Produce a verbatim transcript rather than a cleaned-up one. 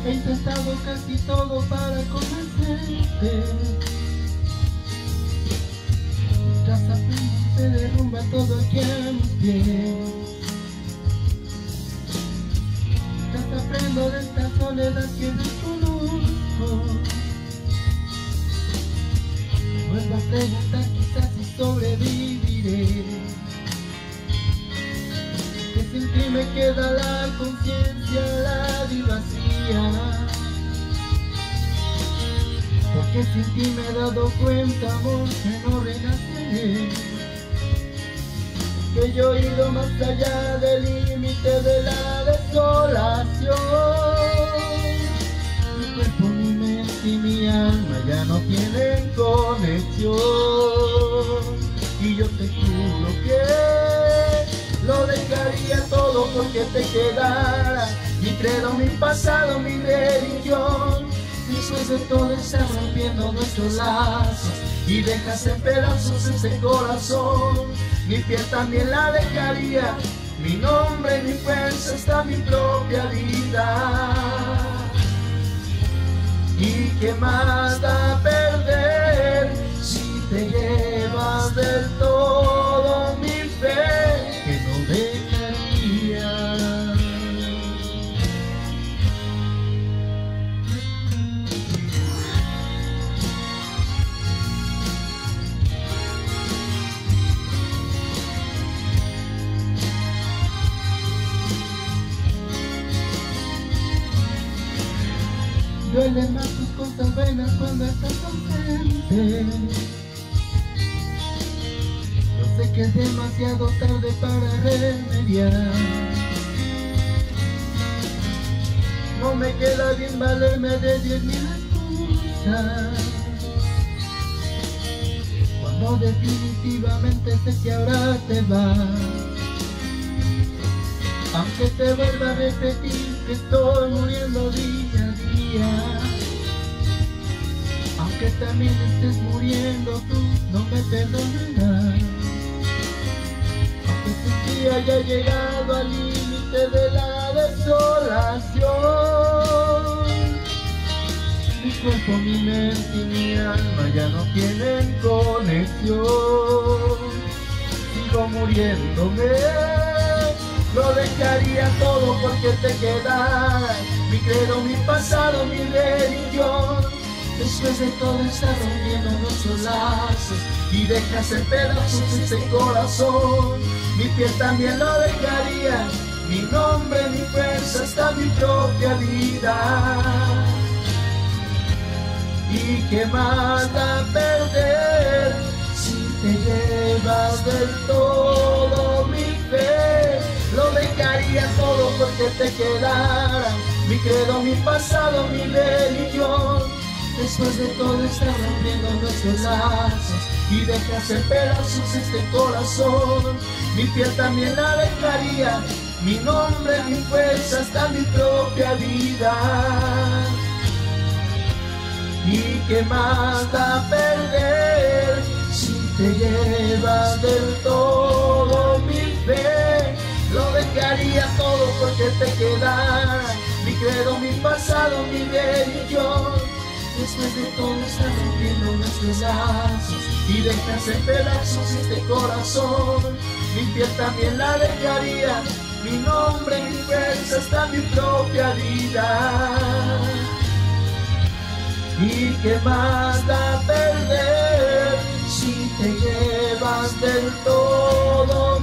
He intentado casi todo para convencerte. Tras apenas se derrumba todo aquí a mis pies. Tras aprendo de esta soledad que desconozco. Vuelvo a preguntar quizás si sobreviviré. Que sin ti me queda la conciencia helada y vacía. Porque sin ti me he dado cuenta, amor, que no renaceré. Que yo he ido más allá del límite de la desolación. Mi cuerpo, mi mente y mi alma ya no tienen conexión. Y yo te juro que lo dejaría todo porque te quedara mi credo, mi pasado, mi religión. Después de todo estás rompiendo nuestros lazos y dejas en pedazos ese corazón. Mi piel también la dejaría, mi nombre, mi fuerza, hasta mi propia vida. ¿Y qué más da perder si te llevas del todo mi fe que no dejaría? Duelen más tus cosas buenas cuando estás ausente. Yo sé que es demasiado tarde para remediar. No me queda bien valerme de diez mil excusas, cuando definitivamente sé que ahora te vas. Aunque te vuelva a repetir que estoy muriendo día a día, aunque también estés muriendo tú, no me perdonarás. Aunque tu día haya llegado al límite de la desolación, mi cuerpo, mi mente y mi alma ya no tienen conexión. Sigo muriéndome. Lo dejaría todo porque te quedas mi credo, mi pasado, mi religión. Después de todo estás rompiendo nuestros lazos y dejas en pedazos ese corazón. Mi piel también lo dejaría, mi nombre, mi fuerza, hasta mi propia vida. ¿Y qué más da perder si te llevas del todo mi fe? Lo dejaría todo porque te quedara mi credo, mi pasado, mi religión. Después de todo estás rompiendo nuestros lazos y dejas en pedazos este corazón. Mi piel también la dejaría, mi nombre, mi fuerza, hasta mi propia vida. ¿Y qué más da perder si te llevas del todo mi fe? Lo dejaría todo porque te quedara mi credo, mi pasado, mi religión. Después de todo estás rompiendo nuestros lazos y dejas en pedazos este corazón. Mi piel también la dejaría, mi nombre, mi fuerza, hasta mi propia vida. ¿Y qué más da perder si te llevas del todo